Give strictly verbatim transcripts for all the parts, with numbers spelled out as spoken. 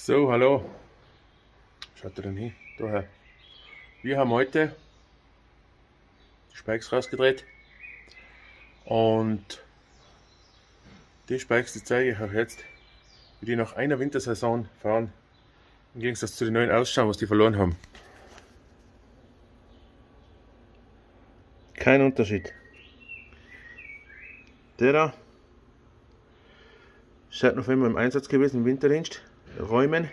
So, hallo. Schaut ihr denn hin? Daher. Wir haben heute die Spikes rausgedreht und die Spikes, die zeige ich euch jetzt, wie die nach einer Wintersaison fahren, im Gegensatz zu den neuen ausschauen, was die verloren haben. Kein Unterschied. Der da seit November im Einsatz gewesen im Winterdienst, räumen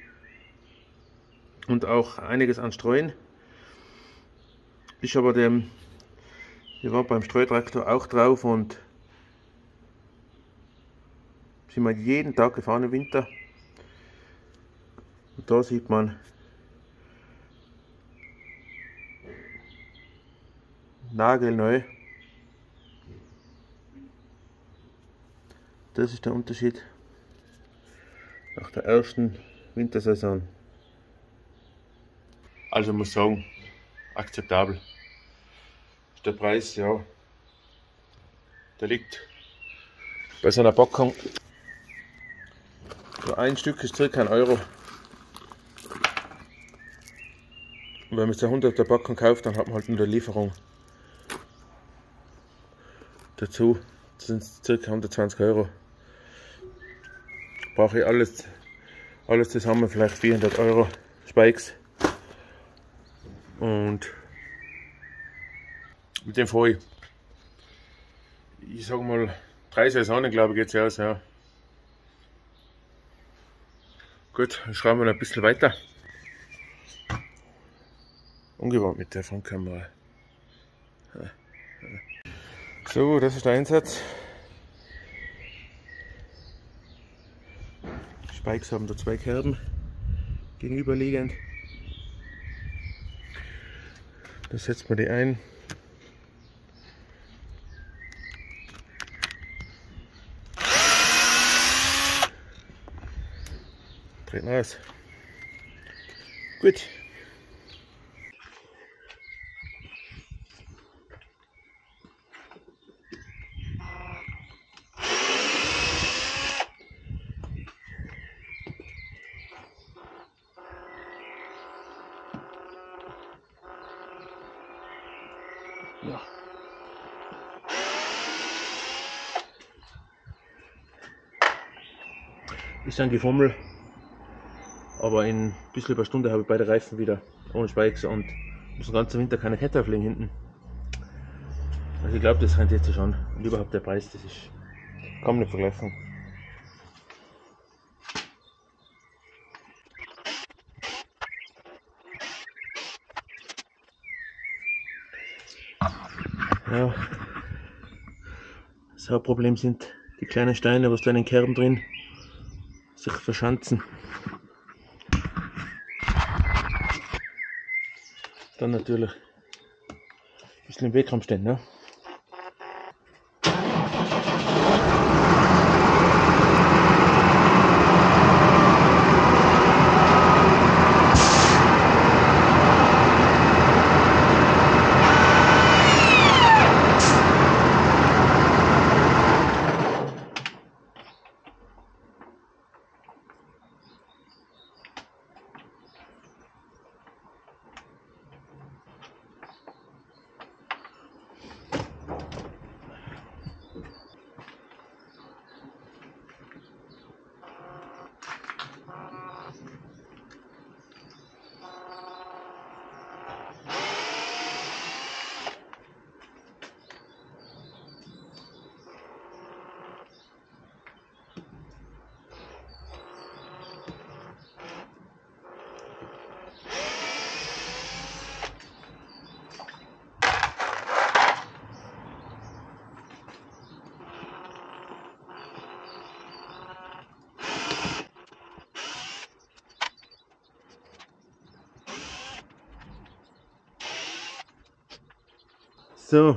und auch einiges an Streuen. Ich aber dem, ich war beim Streutraktor auch drauf und sind wir jeden Tag gefahren im Winter. Und da sieht man nagelneu. Das ist der Unterschied nach der ersten Wintersaison. Also muss ich sagen, akzeptabel. Der Preis, ja, der liegt bei so einer Packung. So ein Stück ist circa ein Euro. Und wenn man so hunderter Packung kauft, dann hat man halt nur die Lieferung dazu. Das sind circa hundertzwanzig Euro. Brauche ich alles, alles zusammen vielleicht vierhundert Euro Spikes. Und mit dem fahre ich, ich sag mal, drei Saisonen, glaube ich, geht es aus. Ja. Gut, dann schreiben wir noch ein bisschen weiter. Ungewohnt mit der Frontkamera. So, das ist der Einsatz. Die Spikes haben da zwei Kerben gegenüberliegend. Da setzt man die ein. Dreht raus. Gut. Ja. Ist ein Gefummel, aber in ein bisschen über eine Stunde habe ich beide Reifen wieder ohne Spikes und muss den ganzen Winter keine Kette auflegen hinten. Also ich glaube, das rennt jetzt schon. Und überhaupt der Preis, das ist kaum nicht vergleichen. Ja, das Hauptproblem sind die kleinen Steine, was da in den Kerben drin sich verschanzen. Dann natürlich ein bisschen im Wegraum stehen, ne? So,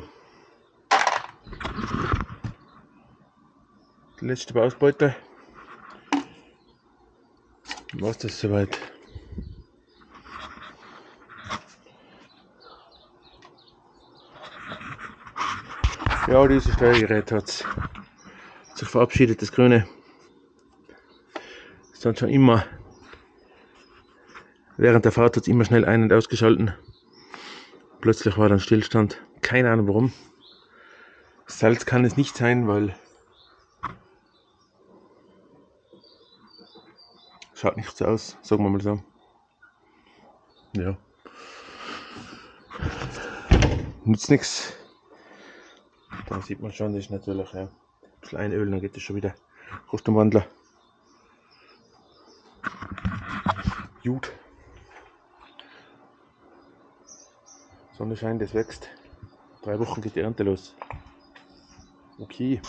die letzte Ausbeute. Was das soweit? Ja, dieses Steuergerät hat sich verabschiedet, das Grüne. Es hat schon immer Während der Fahrt hat es immer schnell ein- und ausgeschalten. Plötzlich war dann Stillstand. Keine Ahnung warum. Salz kann es nicht sein, weil schaut nicht so aus, sagen wir mal so. Ja. Nützt nichts. Da sieht man schon, das ist natürlich ja, ein bisschen einölen, dann geht das schon wieder. Kostet am Wandler. Gut. Sonne scheint, es wächst. Drei Wochen geht die Ernte los. Okay.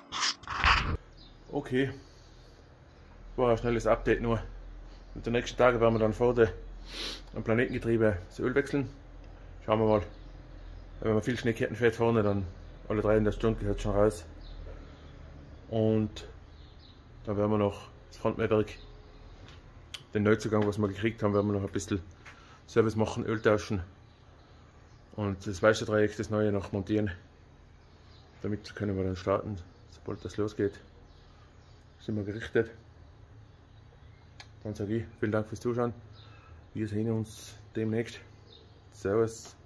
Okay. War ein schnelles Update nur. Und die nächsten Tage werden wir dann vor der, am Planetengetriebe das Öl wechseln. Schauen wir mal. Wenn wir viel Schneeketten fährt vorne, dann alle drei in der Stunde gehört schon raus. Und dann werden wir noch das Frontmähwerk, den Neuzugang, was wir gekriegt haben, werden wir noch ein bisschen Service machen, Öl tauschen. Und das weiße Dreieck, das neue, noch montieren. Damit können wir dann starten, sobald das losgeht. Sind wir gerichtet. Dann sage ich vielen Dank fürs Zuschauen. Wir sehen uns demnächst. Servus.